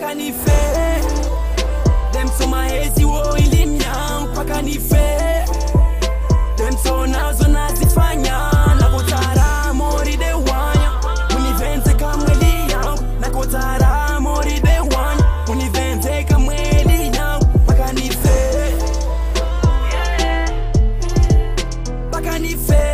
Pakanife Dem so mahezi wo ilinyang Pakanife Dem so nazo nazifanya Nakotara mori de wanya Univenze kamweli yangu Nakotara mori de wanya Univenze kamweli yangu Pakanife Pakanife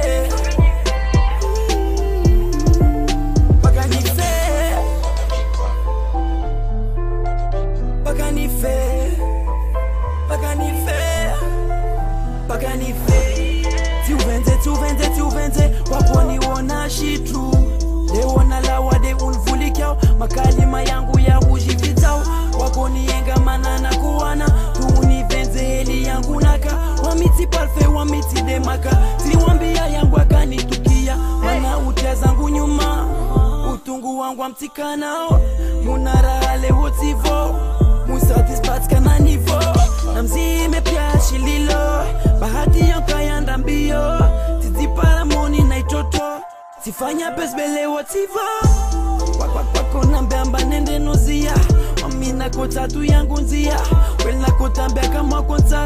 Pakanife Tuvenze Waponi wona shitu Leona lawa de unvulikiao Makalima yangu ya ujivitao Waponi yenga manana kuwana Tuunivenze heli yangu naka Wamiti parfe wamiti demaka Tiwambia yangu akanitukia Wana utezangu nyuma Utungu wangu amtikanao Munara hale wotivo Musatispatika nivo Namzime pia shililo Bahati yonka yanda mbio Tizipara moni na itoto Tifanya besbele wotivo Wako nambeamba nende nozia Wamina kota tu yangu nzia Wela kota mbea kama konta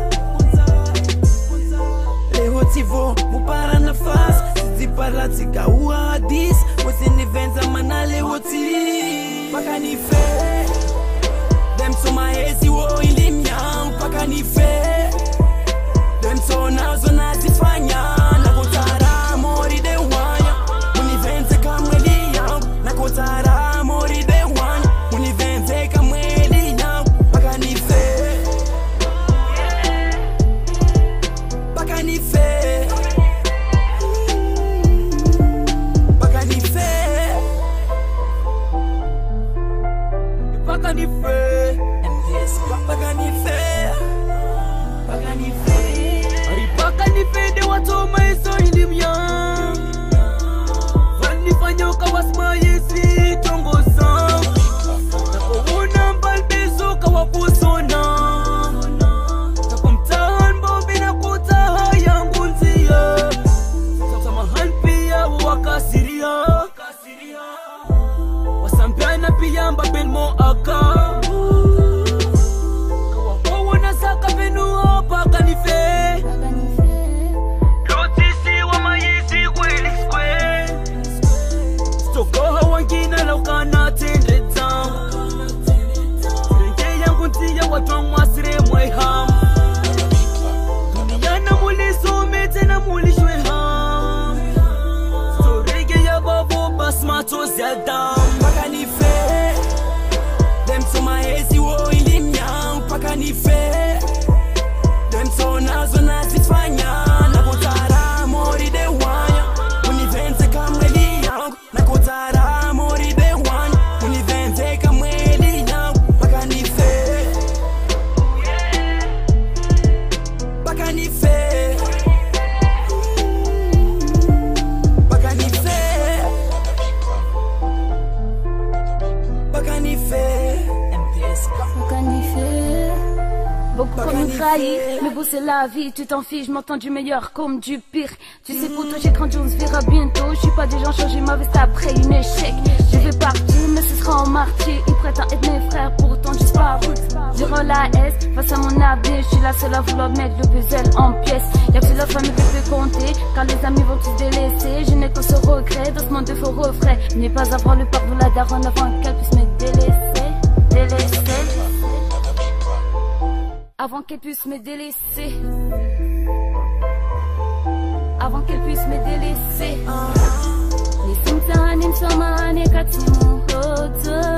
Le wotivo mupara nafas Tizipara tika ua hadis Wesini venza manale woti Pakanife Dem so mahezi wo ilimnyang Pakanife Dem so nazo nazifanya Nakotara mori de wanya Univenze kamweli yangu Nakotara mori de wanya Univenze kamweli yangu Pakanife Pakanife Pakanife Pakanife Pakanife de watoma eso ilimya Vanifanya ukawasma yesi tongoza Tako unambalbezo kawapusona Tako mtahan bombi na kutaha yangu nzia Samahan pia wakasiria Wasampiana pia mbabelmo aka Pakanife Lotisi wa mayisi kweli square Stokoha wangina laukana tende down Renge yangu ntiya watwang masire mwe ham Dunia na muliso mete na mulishwe ham Storege ya babo basmato ziyadam Pakanife Dem so mahezi wo ilinyang Pakanife Dem so nazo nazifanya Nakotara mori de wanya Univenze kamweli yangu Nakotara mori de wanya Univenze kamweli yangu Pakanife Pakanife Pakanife Pakanife Pakanife Beaucoup comme une trahie, mais bon c'est la vie, tu t'en fiches, je m'entends du meilleur comme du pire. Tu sais pour toi j'ai grandi, on se verra bientôt. Je suis pas déjà changé ma veste après une échec. Je vais partir, mais ce sera en martyr. Ils prétendent être mes frères, pourtant disparu. Durant la S, face à mon avenir, je suis la seule à vouloir mettre le puzzle en pièces. Y'a que la famille qui peut compter, car les amis vont tous délaisser. Je n'ai que ce regret, dans ce monde de faux refrains. Ne pas avoir le pardon de la daronne avant qu'elle puisse me délaisser. Avant qu'elle puisse me délaisser. Avant qu'elle puisse me délaisser. Nisimtani msomane kati muhoto.